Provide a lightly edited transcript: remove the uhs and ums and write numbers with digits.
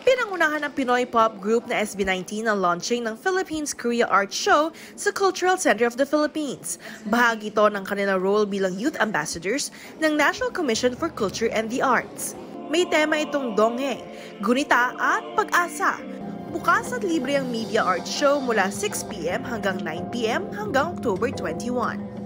Pinangunahan ng Pinoy pop group na SB19 ang launching ng Philippines-Korea Art Show sa Cultural Center of the Philippines. Bahagi ito ng kanilang role bilang youth ambassadors ng National Commission for Culture and the Arts. May tema itong donghae, gunita at pag-asa. Bukas at libre ang media art show mula 6 p.m. hanggang 9 p.m. hanggang October 21.